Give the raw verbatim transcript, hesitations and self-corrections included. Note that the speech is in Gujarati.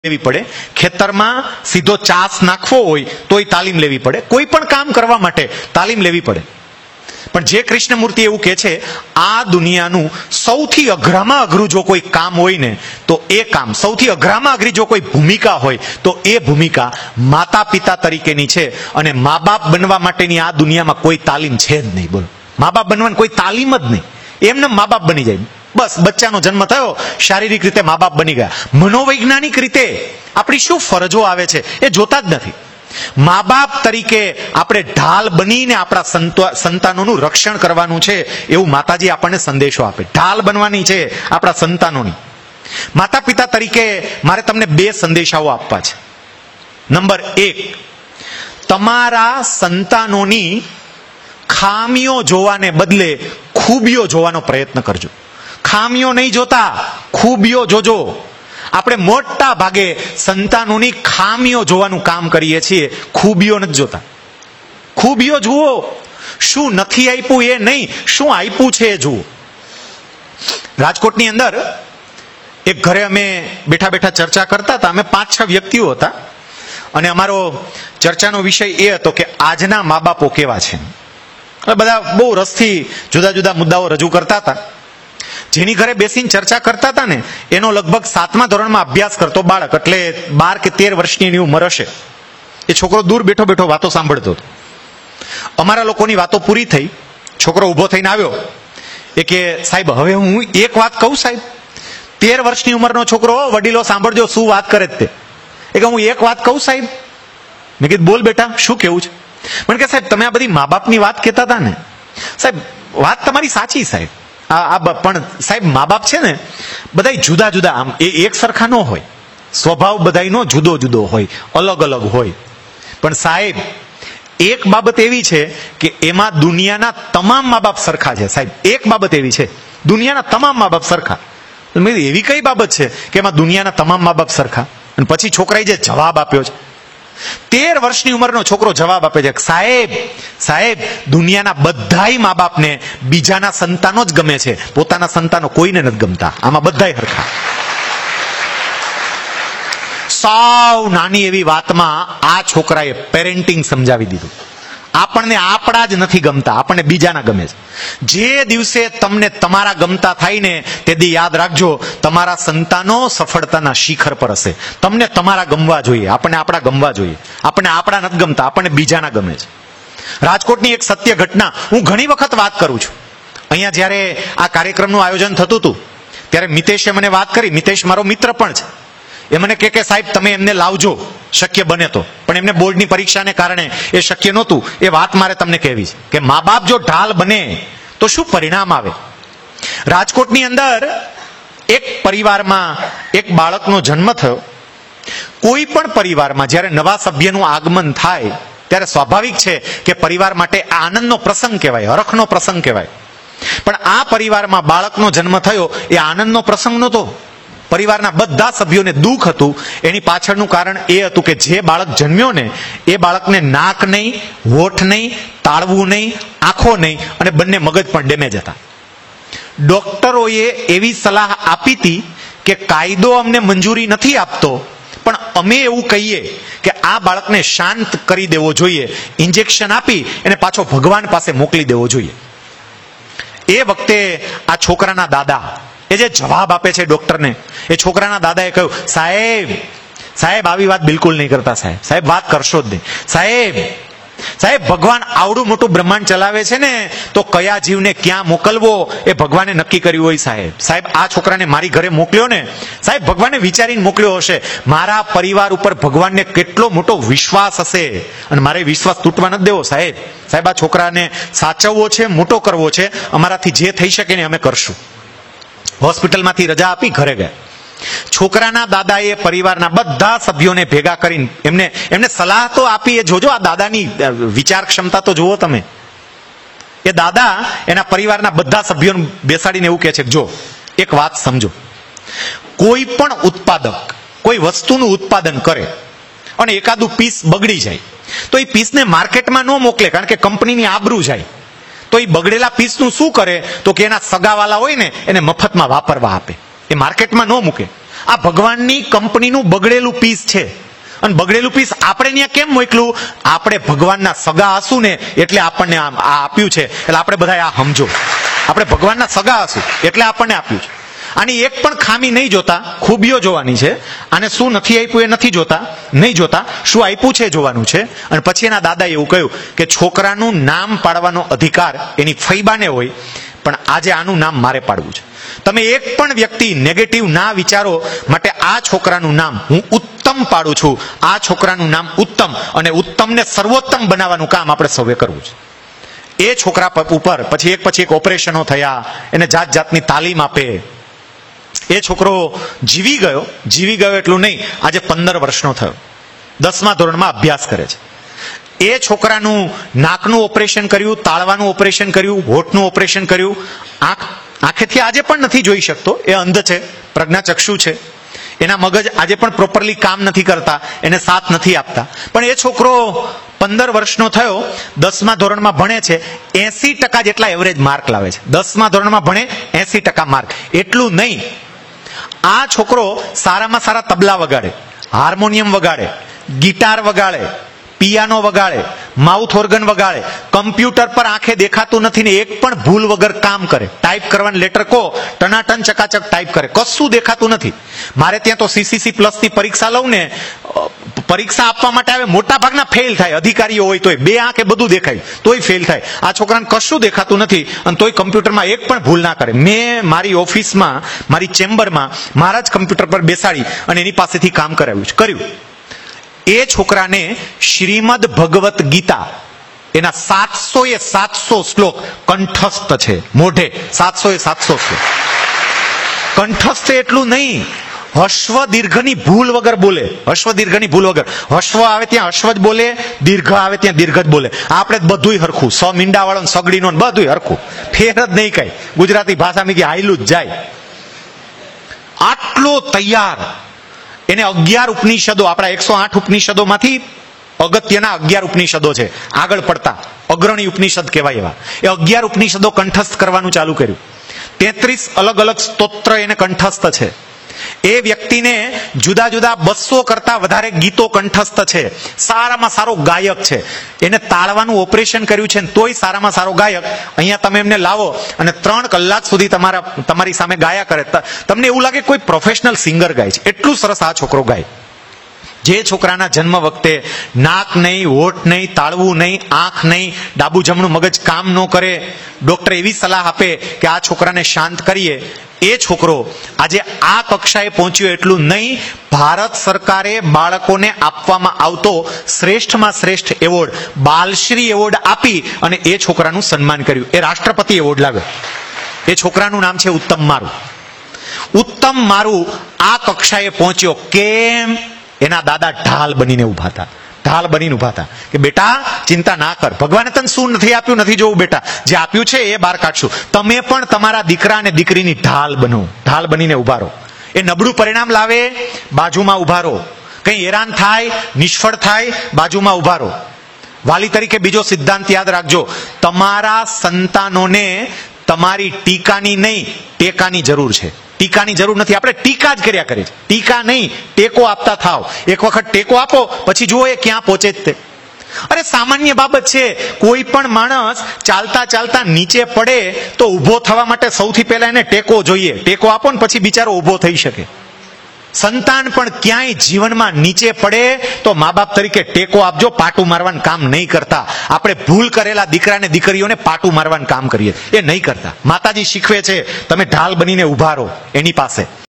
લેવી પડે, ખેતરમાં સીધો ચાસ નાખવો હોય તોય તાલીમ લેવી પડે, કોઈ પણ કામ કરવા માટે તાલીમ લેવી પડે. પણ જે કૃષ્ણમૂર્તિ એવું કહે છે, આ દુનિયાનું સૌથી અઘરામાં અઘરું જો કોઈ કામ હોય ને તો એ કામ, સૌથી અઘરામાં અઘરી જો કોઈ ભૂમિકા હોય તો એ ભૂમિકા માતા પિતા તરીકેની છે. અને મા બાપ બનવા માટેની આ દુનિયામાં કોઈ તાલીમ છે જ નહીં. બોલો, મા બાપ બનવાની કોઈ તાલીમ જ નહીં. એમને મા બાપ બની જાય, બસ બચ્ચાનો જન્મ થયો, શારીરિક રીતે મા બાપ બની ગયા. મનોવૈજ્ઞાનિક રીતે આપણી શું ફરજો આવે છે એ જોતા જ નથી. મા બાપ તરીકે આપણે ઢાલ બનીને આપણા સંતાનોનું રક્ષણ કરવાનું છે એવું માતાજી આપણને સંદેશો આપે. ઢાલ બનવાની છે આપણા સંતાનોની. માતા પિતા તરીકે મારે તમને બે સંદેશાઓ આપવા છે. નંબર એક, તમારા સંતાનોની ખામીઓ જોવાને બદલે ખૂબીઓ જોવાનો પ્રયત્ન કરજો. ખામીઓ નહીં જોતા, ખૂબીઓ જોજો. આપણે મોટા ભાગે સંતાનોની ખામીઓ જોવાનું કામ કરીએ છીએ, ખૂબીઓ નથી જોતા. ખૂબીઓ જુઓ, શું નથી આપ્યું એ નહીં, શું આપ્યું છે એ જુઓ. રાજકોટની અંદર એક ઘરે અમે બેઠા બેઠા ચર્ચા કરતા હતા. અમે પાંચ છ વ્યક્તિઓ હતા અને અમારો ચર્ચાનો વિષય એ હતો કે આજના મા બાપો કેવા છે. બધા બહુ રસથી જુદા જુદા મુદ્દાઓ રજૂ કરતા હતા. જેની ઘરે બેસીને ચર્ચા કરતા હતા ને એનો લગભગ સાતમા ધોરણમાં અભ્યાસ કરતો બાળક, એટલે બાર કે તેર વર્ષની એની ઉંમર હશે. એ છોકરો દૂર બેઠો બેઠો વાતો સાંભળતો હતો. અમારા લોકોની વાતો પૂરી થઈ, છોકરો ઊભો થઈને આવ્યો. એ કે, સાહેબ હવે હું એક વાત કહું સાહેબ. તેર વર્ષની ઉંમરનો છોકરો, વડીલો સાંભળજો શું વાત કરે તે. એ કે, હું એક વાત કહું સાહેબ. મેં કીધું, બોલ બેટા, શું કેવું છે? મને કે, સાહેબ તમે આ બધી મા બાપની વાત કહેતા હતા ને, સાહેબ વાત તમારી સાચી સાહેબ. આ પણ સાહેબ મા બાપ છે ને બધા જુદા જુદા, આમ એ એક સરખા ન હોય, સ્વભાવ બધાયનો જુદો જુદો હોય, અલગ અલગ હોય. પણ સાહેબ એક બાબત એવી છે કે એમાં દુનિયાના તમામ મા બાપ સરખા છે. સાહેબ એક બાબત એવી છે, દુનિયાના તમામ મા બાપ સરખા. એવી કઈ બાબત છે કે એમાં દુનિયાના તમામ મા બાપ સરખા? અને પછી છોકરાએ જે જવાબ આપ્યો છે, તેર વર્ષની ઉંમરનો છોકરો જવાબ આપે છે, સાહેબ સાહેબ દુનિયાના બધાય મા બાપને બીજાના સંતાનો જ ગમે છે, પોતાના સંતાનો કોઈને નથી ગમતા. આમાં બધાય હરખા. સાવ નાની એવી વાતમાં આ છોકરાએ પેરેન્ટિંગ સમજાવી દીધું. આપણને આપણા જ નથી ગમતા, આપણને બીજાના ગમે છે. જે દિવસે તમને તમારા ગમતા થાય ને તે દી યાદ રાખજો, તમારા સંતાનો સફળતાના શિખર પર હશે. તમને તમારા ગમવા જોઈએ, આપણને આપણા ગમવા જોઈએ. આપણને આપણા નથી ગમતા, આપણને બીજાના ગમે છે. રાજકોટની એક સત્ય ઘટના હું ઘણી વખત વાત કરું છું. અહીંયા જ્યારે આ કાર્યક્રમનું આયોજન થતું હતું ત્યારે મિતેશે મને વાત કરી. મિતેશ મારો મિત્ર પણ છે. એ મને કહે કે સાહેબ તમે એમને લાવજો શક્ય બને તો, પણ એમને બોર્ડની પરીક્ષાને કારણે એ શક્ય નહોતું. એ વાત મારે તમને કહેવી છે કે મા બાપ જો ઢાલ બને તો શું પરિણામ આવે. રાજકોટની અંદર એક પરિવારમાં એક બાળકનો જન્મ થયો. કોઈ પણ પરિવારમાં જ્યારે નવા સભ્યનું આગમન થાય ત્યારે સ્વાભાવિક છે કે પરિવાર માટે આનંદનો પ્રસંગ કહેવાય, હરખનો પ્રસંગ કહેવાય. પણ આ પરિવારમાં બાળકનો જન્મ થયો એ આનંદનો પ્રસંગ નહોતો. પરિવારના બધા સભ્યોને દુઃખ હતું. એની પાછળનું કારણ એ હતું કે જે બાળક જન્મ્યો ને એ બાળકને નાક નહીં, હોઠ નહીં, તાળવું નહીં, આંખો નહીં અને બંને મગજ પણ ડેમેજ હતા. ડોક્ટરોએ એવી સલાહ આપી હતી કે કાયદો અમને મંજૂરી નથી આપતો, પણ અમે એવું કહીએ કે આ બાળકને શાંત કરી દેવો જોઈએ, ઇન્જેક્શન આપી એને પાછો ભગવાન પાસે મોકલી દેવો જોઈએ. એ વખતે આ છોકરાના દાદા એ જે જવાબ આપે છે ડોક્ટરને, એ છોકરાના દાદાએ કહ્યું, સાહેબ સાહેબ આવી વાત બિલકુલ નહીં કરતા સાહેબ. સાહેબ વાત કરશો જ નહીં સાહેબ. સાહેબ ભગવાન આવડું મોટું બ્રહ્માંડ ચલાવે છે ને તો કયા જીવને ક્યાં મોકલવો એ ભગવાને નક્કી કર્યું હોય સાહેબ. સાહેબ આ છોકરાને મારી ઘરે મોકલ્યો ને સાહેબ ભગવાને વિચારીને મોકલ્યો હશે. મારા પરિવાર ઉપર ભગવાનને કેટલો મોટો વિશ્વાસ હશે અને મારે વિશ્વાસ તૂટવા નથી દેવો સાહેબ. સાહેબ આ છોકરાને સાચવવો છે, મોટો કરવો છે, અમારાથી જે થઈ શકે ને અમે કરશું. હોસ્પિટલમાંથી રજા આપી ઘરે ગયા. છોકરાના દાદાએ પરિવારના બધા સભ્યોને ભેગા કરીને એમને એમને સલાહ તો આપી. એ જોજો આ દાદાની વિચાર ક્ષમતા તો જુઓ તમે. એ દાદા એના પરિવારના બધા સભ્યોને બેસાડીને એવું કહે છે કે જો એક વાત સમજો, કોઈ પણ ઉત્પાદક કોઈ વસ્તુનું ઉત્પાદન કરે અને એકાદું પીસ બગડી જાય તો એ પીસને માર્કેટમાં ન મોકલે, કારણ કે કંપનીની આબરૂ જાય. તો એ બગડેલા પીસનું શું કરે તો કે એના સગાવાલા હોય ને એને મફતમાં વાપરવા આપે, એ માર્કેટમાં ન મૂકે. આ ભગવાનની કંપનીનું બગડેલું પીસ છે. અને બગડેલું પીસ આપણે ત્યાં કેમ મોકલું? આપણે ભગવાનના સગા હશું ને એટલે આપણને આ આપ્યું છે. એટલે આપણે બધા આ સમજો, આપણે ભગવાનના સગા હશું એટલે આપણને આપ્યું છે. આની એક પણ ખામી નહીં જોતા, ખૂબીઓ જોવાની છે. આને શું નથી આપ્યું એ નથી જોતા, નહીં જોતા, શું આપ્યું છે જોવાનું છે. અને પછી એના દાદાએ એવું કહ્યું કે છોકરાનું નામ પાડવાનો અધિકાર એની ફૈબાને હોય, પણ આજે આનું નામ મારે પાડવું છે. તમે એક પણ વ્યક્તિ નેગેટિવ ના વિચારો માટે આ છોકરાનું નામ હું ઉત્તમ પાડું છું. આ છોકરાનું નામ ઉત્તમ, અને ઉત્તમને સર્વોત્તમ બનાવવાનું કામ આપણે સૌએ કરવું છે. એ છોકરા ઉપર પછી એક પછી એક ઓપરેશનો થયા, એને જાત જાતની તાલીમ આપે. એ છોકરો જીવી ગયો. જીવી ગયો એટલું નહીં, આજે પંદર વર્ષનો થયો, દસમા ધોરણમાં અભ્યાસ કરે છે. એ છોકરાનું નાકનું ઓપરેશન કર્યું, તાળવાનું ઓપરેશન કર્યું, હોઠનું ઓપરેશન કર્યું. આંખ આંખેથી આજે પણ નથી જોઈ શકતો, એ અંધ છે, પ્રજ્ઞાચક્ષુ છે. એના મગજ આજે પણ પ્રોપરલી કામ નથી કરતા, એને સાથ નથી આપતા. પણ એ છોકરો પંદર વર્ષનો થયો, દસમા ધોરણમાં ભણે છે, એસી ટકા જેટલા એવરેજ માર્ક લાવે છે. દસમા ધોરણમાં ભણે એસી ટકા માર્ક. એટલું નહીં, આ છોકરો સારામાં સારા તબલા વગાડે, હાર્મોનિયમ વગાડે, ગિટાર વગાડે, પિયાનો વગાડે, માઉથ ઓર્ગન વગાડે, કમ્પ્યુટર પર આંખે દેખાતું નથી ને એક પણ ભૂલ વગર કામ કરે. ટાઈપ કરવાનું લેટર કહો, ટનાટન ચકાચક ટાઈપ કરે, કશું દેખાતું નથી. મારે ત્યાં તો સીસીસી પ્લસ ની પરીક્ષા લઉં ને, પરીક્ષા આપવા માટે આવે, મોટા ભાગના ફેલ થાય. અધિકારીઓ હોય તોય બે આંખે બધું દેખાય તોય ફેલ થાય. આ છોકરાને કશું દેખાતું નથી અને તોય કમ્પ્યુટરમાં એક પણ ભૂલ ના કરે. મેં મારી ઓફિસમાં, મારી ચેમ્બરમાં મારા જ કમ્પ્યુટર પર બેસાડી અને એની પાસેથી કામ કરાવ્યું છે, કર્યું. એ છોકરાને શ્રીમદ ભગવત ગીતા એના સાતસો એ સાતસો શ્લોક કંઠસ્થ છે, મોઢે સાતસો એ સાતસો શ્લોક કંઠસ્થ. એટલું નહીં, હસ્વ દીર્ઘની ભૂલ વગર બોલે. હસ્વ દીર્ઘની ભૂલ વગર, હસ્વ આવે ત્યાં હસ્વ જ બોલે, દીર્ઘ આવે ત્યાં દીર્ઘ જ બોલે. આપણે બધુંય હરખું, સ મીંડા વાળો સગડીનો બધુંય હરખું, ફેર જ નહીં કઈ. ગુજરાતી ભાષામાં કે હાયલું જ જાય. આટલો તૈયાર. એને અગિયાર ઉપનિષદો, આપણા એકસો આઠ ઉપનિષદો માંથી અગત્યના અગિયાર ઉપનિષદો છે, આગળ પડતા અગ્રણી ઉપનિષદ કહેવાય એવા. એ અગિયાર ઉપનિષદો કંઠસ્થ કરવાનું ચાલુ કર્યું. તેત્રીસ અલગ અલગ સ્તોત્ર એને કંઠસ્થ છે. એ વ્યક્તિને જુદા જુદા બસો કરતા વધારે ગીતો કંઠસ્થ છે. સારામાં સારો ગાયક છે. એને તાળવાનું ઓપરેશન કર્યું છે તોય સારામાં સારો ગાયક. અહીંયા તમે એમને લાવો અને ત્રણ કલાક સુધી તમારા તમારી સામે ગાયા કરે, તમને એવું લાગે કોઈ પ્રોફેશનલ સિંગર ગાય છે. એટલું સરસ આ છોકરો ગાય. જે છોકરાના જન્મ વખતે નાક નહીં, હોઠ નહીં, તાળવું નહીં, આંખ નહીં, ડાબુ જમણું મગજ કામ ન કરે, ડોક્ટર એવી સલાહ આપે કે આ છોકરાને શાંત કરીએ, એ છોકરો આજે આ કક્ષાએ પહોંચ્યો. એટલું નહીં, ભારત સરકારે બાળકોને આપવામાં આવતો શ્રેષ્ઠમાં શ્રેષ્ઠ એવોર્ડ બાલશ્રી એવોર્ડ આપી અને એ છોકરાનું સન્માન કર્યું. એ રાષ્ટ્રપતિ એવોર્ડ લાવ્યો. એ છોકરાનું નામ છે ઉત્તમ મારું. ઉત્તમ મારું આ કક્ષાએ પહોંચ્યો કેમ? એના દાદા ઢાલ બનીને ઉભા હતા. ઢાલ બનીને ઉભા હતા કે બેટા ચિંતા ના કર, ભગવાને તને શું નથી આપ્યું નથી જોવું બેટા, જે આપ્યું છે એ બહાર કાઢશું. તમે પણ તમારા દીકરા અને દીકરીની ઢાલ બનો. ઢાલ બનીને ઉભા રહો. એ નબળું પરિણામ લાવે, બાજુમાં ઉભા રહો. કઈ હેરાન થાય, નિષ્ફળ થાય, બાજુમાં ઉભા રહો. વાલી તરીકે બીજો સિદ્ધાંત યાદ રાખજો, તમારા સંતાનોને તમારી ટીકાની નહીં ટેકાની જરૂર છે. ટીકાની જરૂર નથી, આપણે ટીકા જ કર્યા કરીએ. ટીકા નહીં, ટેકો આપતા થાવ. એક વખત ટેકો આપો પછી જુઓ એ ક્યાં પહોંચે જ તે. અરે સામાન્ય બાબત છે. કોઈ પણ માણસ ચાલતા ચાલતા નીચે પડે તો ઊભો થવા માટે સૌથી પહેલા એને ટેકો જોઈએ. ટેકો આપો ને પછી બિચારો ઊભો થઈ શકે. સંતાન પણ ક્યાંય જીવનમાં નીચે પડે તો મા બાપ તરીકે ટેકો આપજો. પાટું મારવાનું કામ નહીં કરતા. આપણે ભૂલ કરેલા દીકરા ને દીકરીઓને પાટું મારવાનું કામ કરીએ, એ નહીં કરતા. માતાજી શીખવે છે તમે ઢાલ બનીને ઉભા રહો એની પાસે.